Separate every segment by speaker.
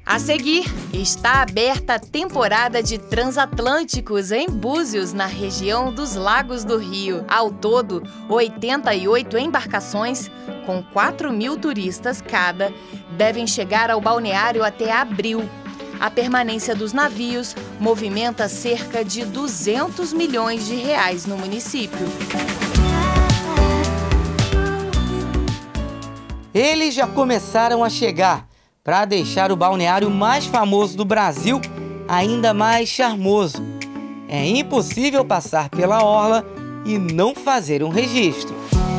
Speaker 1: A seguir, está aberta a temporada de transatlânticos em Búzios, na região dos Lagos do Rio. Ao todo, 88 embarcações, com 4.000 turistas cada, devem chegar ao balneário até abril. A permanência dos navios movimenta cerca de 200 milhões de reais no município.
Speaker 2: Eles já começaram a chegar para deixar o balneário mais famoso do Brasil ainda mais charmoso. É impossível passar pela orla e não fazer um registro.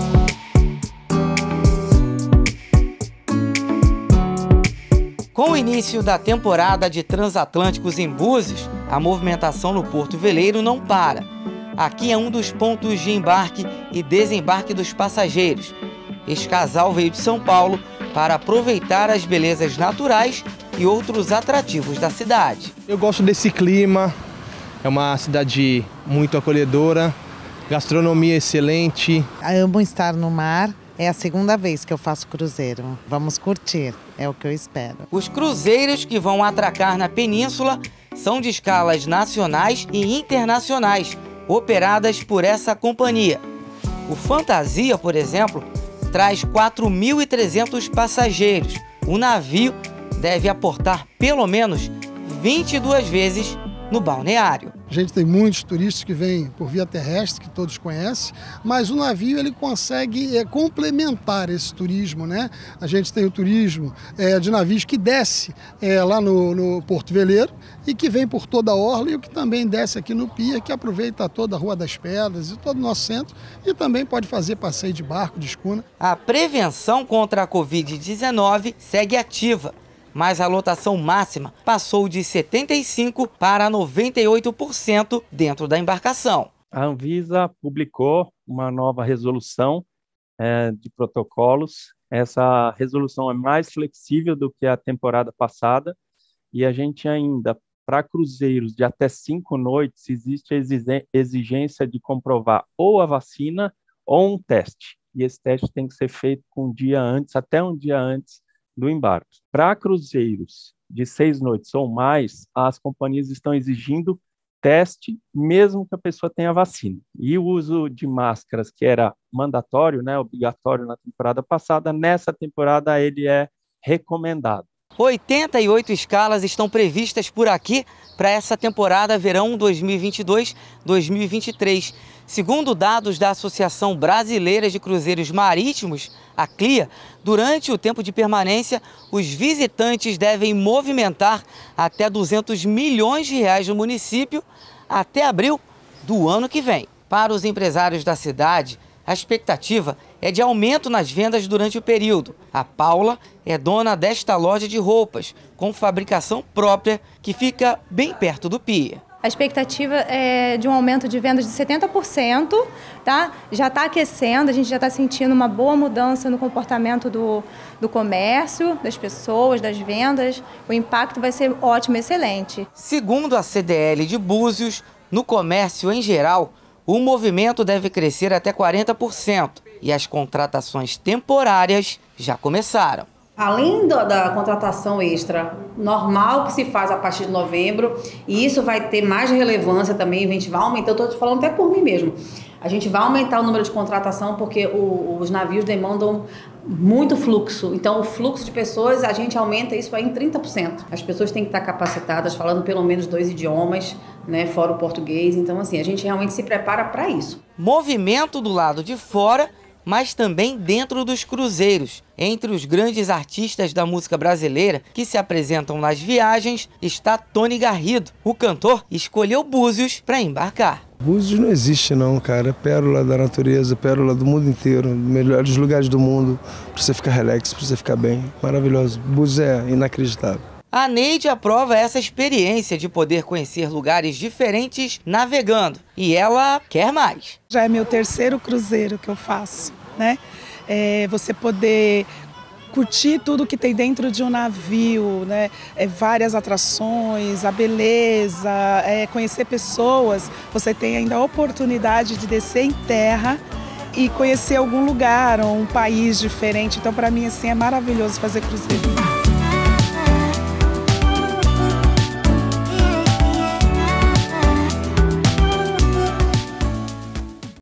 Speaker 2: Com o início da temporada de transatlânticos em Búzios, a movimentação no Porto Veleiro não para. Aqui é um dos pontos de embarque e desembarque dos passageiros. Este casal veio de São Paulo para aproveitar as belezas naturais e outros atrativos da cidade.
Speaker 3: Eu gosto desse clima, é uma cidade muito acolhedora, gastronomia excelente.
Speaker 4: Eu amo estar no mar, é a segunda vez que eu faço cruzeiro. Vamos curtir, é o que eu espero.
Speaker 2: Os cruzeiros que vão atracar na península são de escalas nacionais e internacionais, operadas por essa companhia. O Fantasia, por exemplo, traz 4.300 passageiros. O navio deve aportar pelo menos 22 vezes no balneário.
Speaker 5: A gente tem muitos turistas que vêm por via terrestre, que todos conhecem, mas o navio ele consegue complementar esse turismo, né? A gente tem o turismo de navios que desce lá no Porto Veleiro e que vem por toda a orla, e o que também desce aqui no Pier, que aproveita toda a Rua das Pedras e todo o nosso centro, e também pode fazer passeio de barco, de escuna.
Speaker 2: A prevenção contra a Covid-19 segue ativa, mas a lotação máxima passou de 75% para 98% dentro da embarcação.
Speaker 6: A Anvisa publicou uma nova resolução de protocolos. Essa resolução é mais flexível do que a temporada passada, e a gente ainda, para cruzeiros de até 5 noites, existe a exigência de comprovar ou a vacina ou um teste. E esse teste tem que ser feito até um dia antes do embarque. Para cruzeiros de 6 noites ou mais, as companhias estão exigindo teste, mesmo que a pessoa tenha vacina. E o uso de máscaras, que era mandatório, obrigatório na temporada passada, nessa temporada ele é recomendado.
Speaker 2: 88 escalas estão previstas por aqui para essa temporada verão 2022-2023. Segundo dados da Associação Brasileira de Cruzeiros Marítimos, a CLIA, durante o tempo de permanência, os visitantes devem movimentar até 200 milhões de reais no município até abril do ano que vem. Para os empresários da cidade, a expectativa é de aumento nas vendas durante o período. A Paula é dona desta loja de roupas, com fabricação própria, que fica bem perto do Pier.
Speaker 7: A expectativa é de um aumento de vendas de 70%, tá? Já está aquecendo, a gente já está sentindo uma boa mudança no comportamento do comércio, das pessoas, das vendas. O impacto vai ser ótimo, excelente.
Speaker 2: Segundo a CDL de Búzios, no comércio em geral, o movimento deve crescer até 40% e as contratações temporárias já começaram.
Speaker 8: Além da contratação extra normal que se faz a partir de novembro, e isso vai ter mais relevância também, a gente vai aumentar, eu estou falando até por mim mesmo, a gente vai aumentar o número de contratação porque os navios demandam muito fluxo, então o fluxo de pessoas a gente aumenta isso aí em 30%. As pessoas têm que estar capacitadas, falando pelo menos 2 idiomas, fora o português, então assim, a gente realmente se prepara para isso.
Speaker 2: Movimento do lado de fora, mas também dentro dos cruzeiros. Entre os grandes artistas da música brasileira que se apresentam nas viagens está Tony Garrido. O cantor escolheu Búzios para embarcar.
Speaker 9: Búzios não existe não, cara. Pérola da natureza, pérola do mundo inteiro, melhores lugares do mundo, para você ficar relax, para você ficar bem. Maravilhoso. Búzios é inacreditável.
Speaker 2: A Neide aprova essa experiência de poder conhecer lugares diferentes navegando. E ela quer mais.
Speaker 10: Já é meu 3º cruzeiro que eu faço, né? Você poder curtir tudo que tem dentro de um navio, né? Várias atrações, a beleza, conhecer pessoas. Você tem ainda a oportunidade de descer em terra e conhecer algum lugar ou um país diferente. Então, para mim, assim, é maravilhoso fazer cruzeiro.